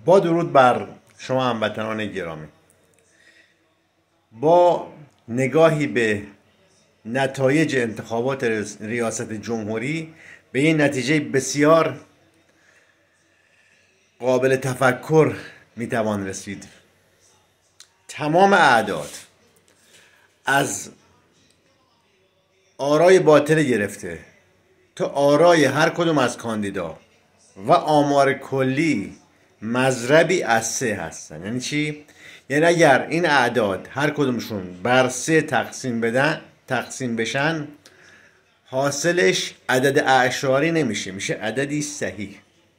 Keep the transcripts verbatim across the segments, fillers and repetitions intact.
با درود بر شما هموطنان گرامی، با نگاهی به نتایج انتخابات ریاست جمهوری به این نتیجه بسیار قابل تفکر میتوان رسید. تمام اعداد از آرای باطل گرفته تا آرای هر کدوم از کاندیدا و آمار کلی مضربی از سه هستن. یعنی چی؟ یعنی اگر این اعداد هر کدومشون بر سه تقسیم بدن تقسیم بشن، حاصلش عدد اعشاری نمیشه، میشه عددی صحیح.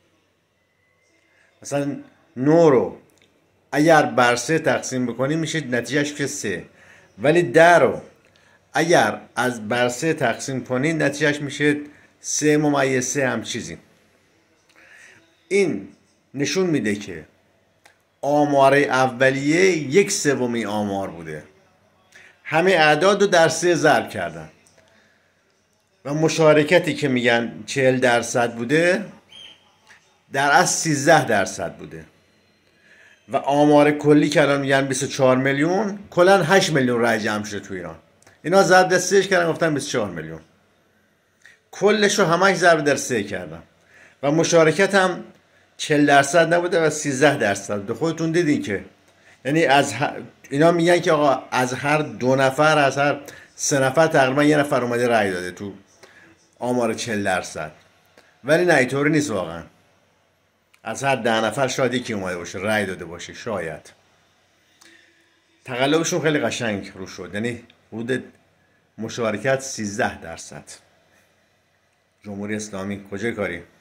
مثلا نه رو اگر بر سه تقسیم بکنیم میشه نتیجهش میشه سه، ولی ده رو اگر از بر سه تقسیم کنید نتیجهش میشه سه ممیز سه هم چیزی. این نشون میده که آمار اولیه یک سومی آمار بوده، همه اعداد رو در سه ضرب کردن و مشارکتی که میگن چهل درصد بوده در اصل سیزده درصد بوده و آمار کلی که الان میگن بیست و چهار میلیون، کلا هشت میلیون رای جمع شده تو ایران. اینا ضرب در سهش کردن گفتن بیست و چهار میلیون، کلش رو همش ضرب در سه کردن و مشارکت هم چهل درصد نبوده و سیزده درصد بوده. خودتون دیدین که یعنی از ه... اینا میگن که آقا از هر دو نفر از هر سه نفر تقریبا یه نفر اومده رای داده تو آمار چهل درصد، ولی نه اینطوری نیست. واقعا از هر ده نفر شاید یکی اومده باشه رای داده باشه، شاید. تقلبشون خیلی قشنگ رو شد، یعنی حدود مشارکت سیزده درصد. جمهوری اسلامی کجای کاری؟